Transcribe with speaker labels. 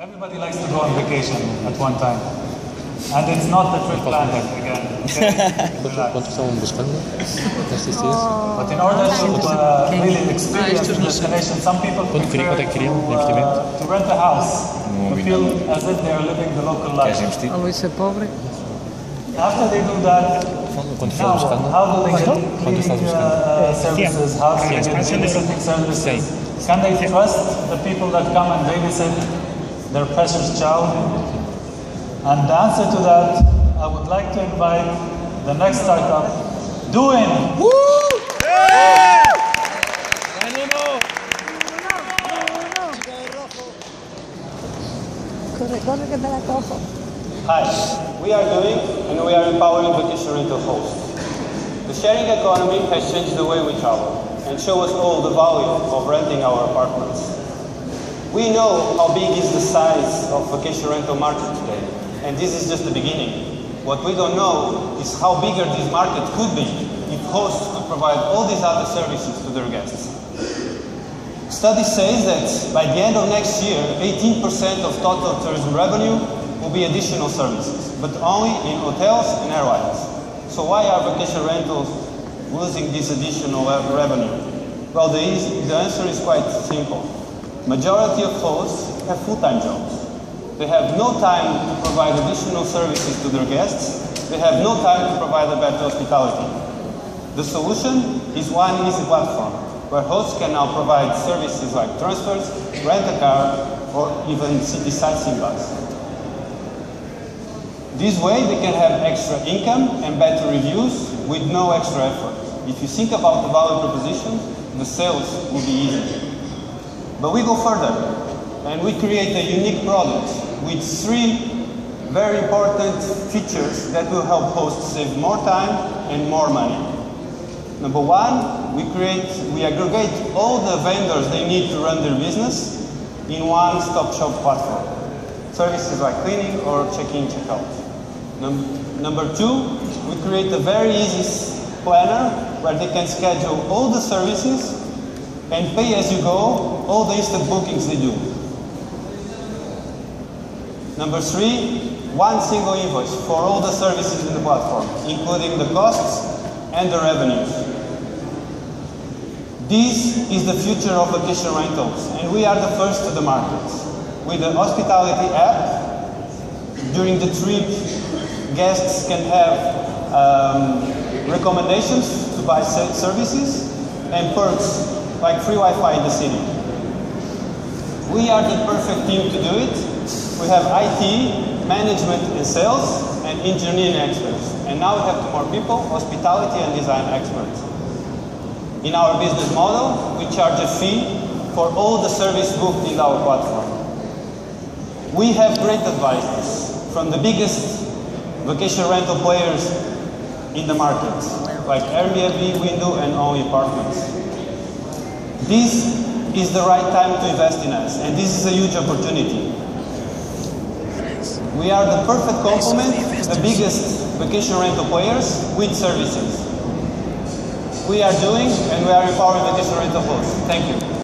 Speaker 1: Everybody likes to go on vacation at one time. And it's not the trip planning again.
Speaker 2: ¿Cuánto estamos buscando?
Speaker 1: But in order to really experience the destination, some people prefer to rent a house, to feel as if they are living the local life.
Speaker 3: Luís é pobre.
Speaker 1: After they do that, now, how do they get cleaning services? How do they get babysitting services? Can they trust the people that come and babysit their precious child? And the answer to that, I would like to invite the next startup, Doinn.
Speaker 4: Woo! Yeah!
Speaker 5: Hi, we are Doinn and we are empowering vacation rental hosts. The sharing economy has changed the way we travel and show us all the value of renting our apartments. We know how big is the size of vacation rental market today, and this is just the beginning. What we don't know is how bigger this market could be if hosts could provide all these other services to their guests. Study says that by the end of next year, 18% of total tourism revenue will be additional services, but only in hotels and airlines. So why are vacation rentals losing this additional revenue? Well, the answer is quite simple. Majority of hosts have full-time jobs. They have no time to provide additional services to their guests. They have no time to provide a better hospitality. The solution is one easy platform, where hosts can now provide services like transfers, rent a car, or even city sightseeing bus. This way they can have extra income and better reviews with no extra effort. If you think about the value proposition, the sales will be easy. But we go further, and we create a unique product with 3 very important features that will help hosts save more time and more money. Number 1, we aggregate all the vendors they need to run their business in one-stop shop platform. Services like cleaning or check-in, check-out. Number 2, we create a very easy planner where they can schedule all the services and pay as you go all the instant bookings they do. Number 3, one single invoice for all the services in the platform, including the costs and the revenues. This is the future of vacation rentals, and we are the first to the market. With the hospitality app, during the trip, guests can have recommendations to buy services and perks like free Wi-Fi in the city. We are the perfect team to do it. We have IT, management and sales, and engineering experts. And now we have 2 more people, hospitality and design experts. In our business model, we charge a fee for all the service booked in our platform. We have great advisors from the biggest vacation rental players in the market, like Airbnb, Window, and Only Apartments. This is the right time to invest in us, and this is a huge opportunity. We are the perfect complement to the biggest vacation rental players with services. We are Doinn, and we are empowering vacation rental hosts. Thank you.